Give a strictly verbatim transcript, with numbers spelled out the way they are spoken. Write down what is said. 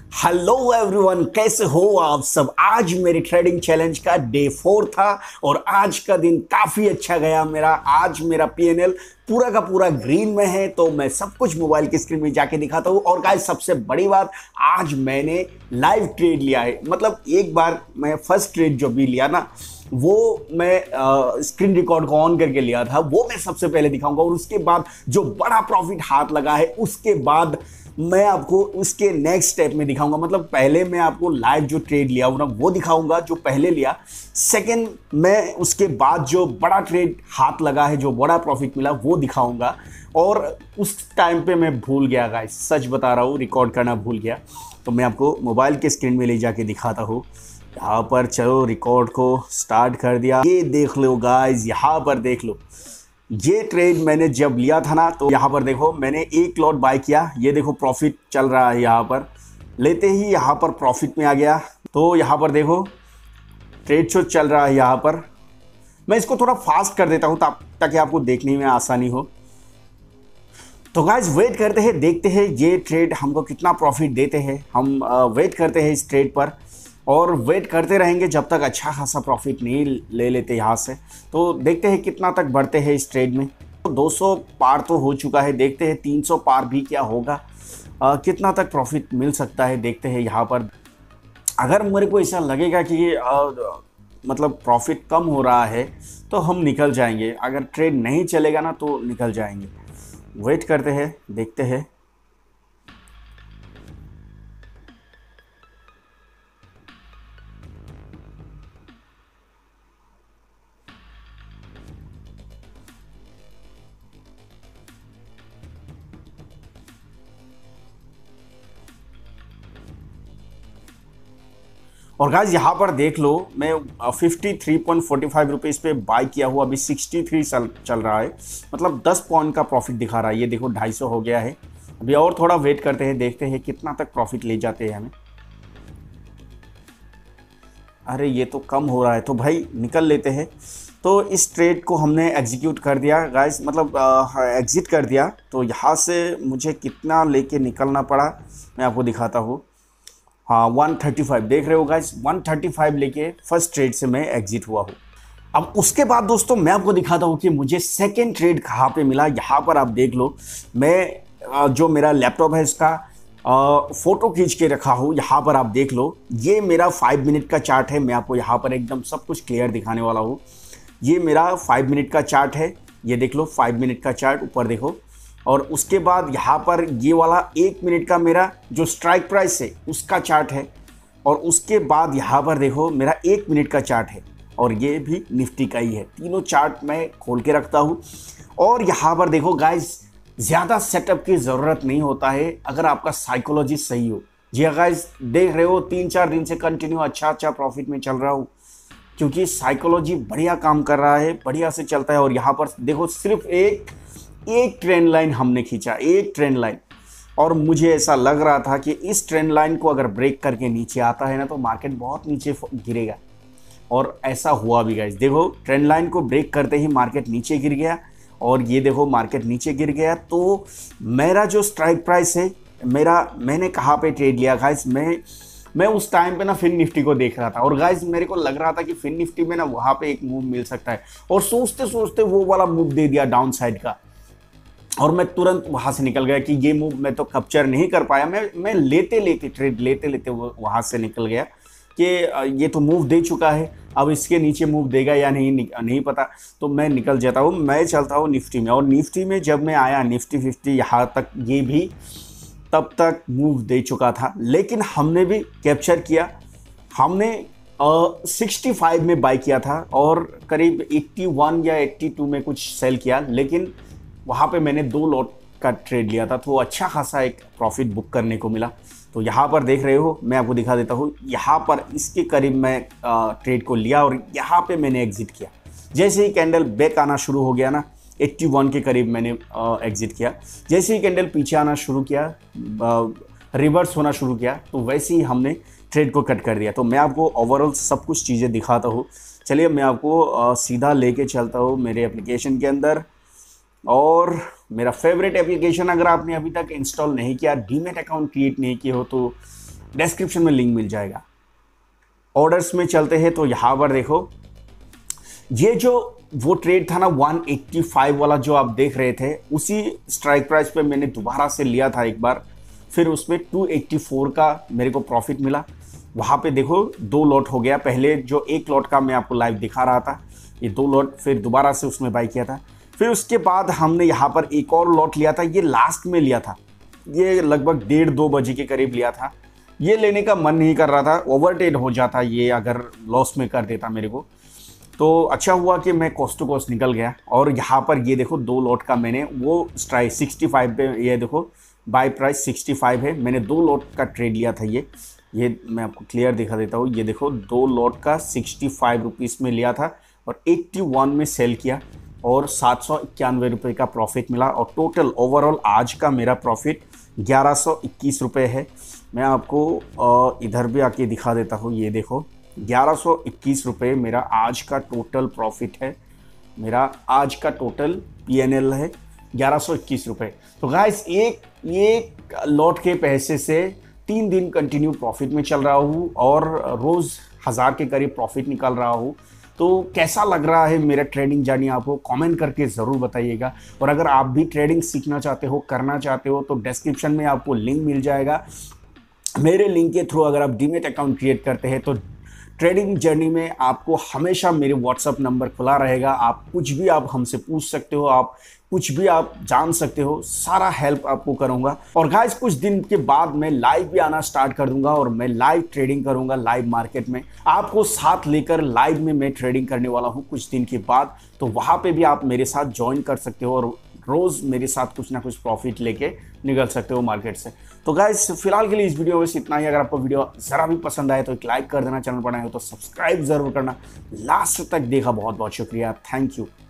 Hello everyone, कैसे हो आप सब। आज मेरे ट्रेडिंग चैलेंज का डे फोर था और आज का दिन काफी अच्छा गया मेरा। आज मेरा पीएनएल पूरा का पूरा ग्रीन में है, तो मैं सब कुछ मोबाइल की स्क्रीन में जाके दिखाता हूँ। और गाइस, सबसे बड़ी बात, आज मैंने लाइव ट्रेड लिया है। मतलब एक बार मैं फर्स्ट ट्रेड जो भी लिया ना, वो मैं स्क्रीन रिकॉर्ड को ऑन करके लिया था, वो मैं सबसे पहले दिखाऊंगा। और उसके बाद जो बड़ा प्रॉफिट हाथ लगा है, उसके बाद मैं आपको उसके नेक्स्ट स्टेप में दिखाऊंगा। मतलब पहले मैं आपको लाइव जो ट्रेड लिया हूं ना, वो दिखाऊंगा जो पहले लिया। सेकंड, मैं उसके बाद जो बड़ा ट्रेड हाथ लगा है, जो बड़ा प्रॉफिट मिला, वो दिखाऊंगा। और उस टाइम पे मैं भूल गया गाइस, सच बता रहा हूँ, रिकॉर्ड करना भूल गया। तो मैं आपको मोबाइल के स्क्रीन में ले जाके दिखाता हूँ। यहाँ पर चलो, रिकॉर्ड को स्टार्ट कर दिया। ये देख लो गाइस, यहाँ पर देख लो, ये ट्रेड मैंने जब लिया था ना, तो यहाँ पर देखो, मैंने एक लॉट बाय किया। ये देखो प्रॉफिट चल रहा है, यहाँ पर लेते ही यहाँ पर प्रॉफिट में आ गया। तो यहाँ पर देखो ट्रेड शो चल रहा है। यहाँ पर मैं इसको थोड़ा फास्ट कर देता हूँ ताकि आपको देखने में आसानी हो। तो गाइस, वेट करते हैं, देखते हैं ये ट्रेड हमको कितना प्रॉफिट देते हैं। हम वेट करते हैं इस ट्रेड पर और वेट करते रहेंगे जब तक अच्छा खासा प्रॉफिट नहीं ले लेते यहाँ से। तो देखते हैं कितना तक बढ़ते हैं इस ट्रेड में। तो दो सौ पार तो हो चुका है, देखते हैं तीन सौ पार भी क्या होगा, आ, कितना तक प्रॉफिट मिल सकता है, देखते हैं यहाँ पर। अगर मेरे को ऐसा लगेगा कि आ, मतलब प्रॉफिट कम हो रहा है, तो हम निकल जाएंगे। अगर ट्रेड नहीं चलेगा ना, तो निकल जाएंगे। वेट करते हैं, देखते हैं। और गाइस, यहाँ पर देख लो, मैं fifty three point forty five rupees पे बाय किया हुआ, अभी सिक्सटी थ्री चल चल रहा है। मतलब दस पॉइंट का प्रॉफिट दिखा रहा है। ये देखो ढाई सौ हो गया है। अभी और थोड़ा वेट करते हैं, देखते हैं कितना तक प्रॉफिट ले जाते हैं हमें। अरे ये तो कम हो रहा है, तो भाई निकल लेते हैं। तो इस ट्रेड को हमने एग्जीक्यूट कर दिया गाइस, मतलब एग्जिट कर दिया। तो यहाँ से मुझे कितना लेके निकलना पड़ा, मैं आपको दिखाता हूँ। हाँ, वन थर्टी फाइव देख रहे हो गाइस, वन थर्टी फाइव लेके फर्स्ट ट्रेड से मैं एग्जिट हुआ हूँ। अब उसके बाद दोस्तों मैं आपको दिखाता हूँ कि मुझे सेकंड ट्रेड कहाँ पे मिला। यहाँ पर आप देख लो, मैं जो मेरा लैपटॉप है इसका फोटो खींच के रखा हूँ। यहाँ पर आप देख लो, ये मेरा फाइव मिनट का चार्ट है। मैं आपको यहाँ पर एकदम सब कुछ क्लियर दिखाने वाला हूँ। ये मेरा फाइव मिनट का चार्ट है, ये देख लो फाइव मिनट का चार्ट, ऊपर देखो। और उसके बाद यहाँ पर ये वाला एक मिनट का मेरा जो स्ट्राइक प्राइस है, उसका चार्ट है। और उसके बाद यहाँ पर देखो मेरा एक मिनट का चार्ट है, और ये भी निफ्टी का ही है। तीनों चार्ट मैं खोल के रखता हूँ। और यहाँ पर देखो गाइस, ज़्यादा सेटअप की ज़रूरत नहीं होता है अगर आपका साइकोलॉजी सही हो। जी हाँ गाइस, देख रहे हो तीन चार दिन से कंटिन्यू अच्छा अच्छा प्रॉफिट में चल रहा हूँ, क्योंकि साइकोलॉजी बढ़िया काम कर रहा है, बढ़िया से चलता है। और यहाँ पर देखो, सिर्फ एक एक ट्रेंड लाइन हमने खींचा, एक ट्रेंड लाइन। और मुझे ऐसा लग रहा था कि इस ट्रेंड लाइन को अगर ब्रेक करके नीचे आता है ना, तो मार्केट बहुत नीचे गिरेगा। और ऐसा हुआ भी गाइस। देखो, ट्रेंड लाइन को ब्रेक करते ही मार्केट नीचे गिर गया। और ये देखो मार्केट नीचे गिर गया। तो मेरा जो स्ट्राइक प्राइस है, मेरा मैंने कहाँ पे ट्रेड लिया गाइस, मैं मैं उस टाइम पे ना फिन निफ्टी को देख रहा था। और गाइस, मेरे को लग रहा था कि फिन निफ्टी में ना वहाँ पे एक मूव मिल सकता है। और सोचते सोचते वो वाला मूव दे दिया डाउन साइड का, और मैं तुरंत वहाँ से निकल गया कि ये मूव मैं तो कैप्चर नहीं कर पाया। मैं मैं लेते लेते ट्रेड लेते लेते वो वहाँ से निकल गया कि ये तो मूव दे चुका है, अब इसके नीचे मूव देगा या नहीं नहीं पता। तो मैं निकल जाता हूँ, मैं चलता हूँ निफ्टी में। और निफ्टी में जब मैं आया, निफ्टी फिफ्टी यहाँ तक, ये भी तब तक मूव दे चुका था, लेकिन हमने भी कैप्चर किया। हमने सिक्सटी फाइव में बाय किया था और करीब एट्टी वन या एट्टी टू में कुछ सेल किया। लेकिन वहाँ पे मैंने दो लॉट का ट्रेड लिया था, तो अच्छा खासा एक प्रॉफिट बुक करने को मिला। तो यहाँ पर देख रहे हो, मैं आपको दिखा देता हूँ। यहाँ पर इसके करीब मैं ट्रेड को लिया और यहाँ पे मैंने एग्जिट किया। जैसे ही कैंडल बैक आना शुरू हो गया ना, इक्यासी के करीब मैंने एग्जिट किया। जैसे ही कैंडल पीछे आना शुरू किया, रिवर्स होना शुरू किया, तो वैसे ही हमने ट्रेड को कट कर दिया। तो मैं आपको ओवरऑल सब कुछ चीज़ें दिखाता हूँ। चलिए, मैं आपको सीधा लेके चलता हूँ मेरे एप्लीकेशन के अंदर। और मेरा फेवरेट एप्लीकेशन, अगर आपने अभी तक इंस्टॉल नहीं किया, डीमैट अकाउंट क्रिएट नहीं किए हो, तो डिस्क्रिप्शन में लिंक मिल जाएगा। ऑर्डर्स में चलते हैं तो यहाँ पर देखो, ये जो वो ट्रेड था ना वन एट्टी फाइव वाला जो आप देख रहे थे, उसी स्ट्राइक प्राइस पे मैंने दोबारा से लिया था एक बार, फिर उसमें टू एट्टी फोर का मेरे को प्रॉफिट मिला। वहाँ पे देखो दो लॉट हो गया, पहले जो एक लॉट का मैं आपको लाइव दिखा रहा था, ये दो लॉट फिर दोबारा से उसमें बाई किया था। फिर उसके बाद हमने यहाँ पर एक और लॉट लिया था, ये लास्ट में लिया था, ये लगभग डेढ़ दो बजे के करीब लिया था। ये लेने का मन नहीं कर रहा था, ओवर ट्रेड हो जाता ये अगर लॉस में कर देता मेरे को, तो अच्छा हुआ कि मैं कॉस्ट टू कॉस्ट निकल गया। और यहाँ पर ये देखो दो लॉट का मैंने वो स्ट्राइक सिक्सटी फाइव पे, ये देखो बाय प्राइस सिक्सटी फाइव है, मैंने दो लॉट का ट्रेड लिया था। ये ये मैं आपको क्लियर दिखा देता हूँ, ये देखो दो लॉट का सिक्सटी फाइव रुपीज़ में लिया था और एट्टी वन में सेल किया और सात सौ इक्यानवे रुपये का प्रॉफिट मिला। और टोटल ओवरऑल आज का मेरा प्रॉफिट ग्यारह सौ इक्कीस रुपये है। मैं आपको इधर भी आके दिखा देता हूँ, ये देखो ग्यारह सौ इक्कीस रुपये मेरा आज का टोटल प्रॉफिट है। मेरा आज का टोटल पी एन एल है ग्यारह सौ इक्कीस रुपये। तो गाइस एक एक लॉट के पैसे से तीन दिन कंटिन्यू प्रॉफिट में चल रहा हूँ और रोज़ हज़ार के करीब प्रॉफिट निकाल रहा हूँ। तो कैसा लग रहा है मेरा ट्रेडिंग जर्नी, आपको कमेंट करके ज़रूर बताइएगा। और अगर आप भी ट्रेडिंग सीखना चाहते हो, करना चाहते हो, तो डिस्क्रिप्शन में आपको लिंक मिल जाएगा। मेरे लिंक के थ्रू अगर आप डीमेट अकाउंट क्रिएट करते हैं तो ट्रेडिंग जर्नी में आपको हमेशा मेरे व्हाट्सअप नंबर खुला रहेगा। आप कुछ भी आप हमसे पूछ सकते हो, आप कुछ भी आप जान सकते हो, सारा हेल्प आपको करूंगा। और गाइस कुछ दिन के बाद मैं लाइव भी आना स्टार्ट कर दूंगा और मैं लाइव ट्रेडिंग करूंगा, लाइव मार्केट में आपको साथ लेकर लाइव में मैं ट्रेडिंग करने वाला हूं कुछ दिन के बाद। तो वहां पे भी आप मेरे साथ ज्वाइन कर सकते हो और रोज़ मेरे साथ कुछ ना कुछ प्रॉफिट लेके निकल सकते हो मार्केट से। तो गाइस फिलहाल के लिए इस वीडियो में इतना ही। अगर आपको वीडियो ज़रा भी पसंद आए तो एक लाइक कर देना, चैनल पर नए हो तो सब्सक्राइब जरूर करना। लास्ट तक देखा बहुत बहुत शुक्रिया, थैंक यू।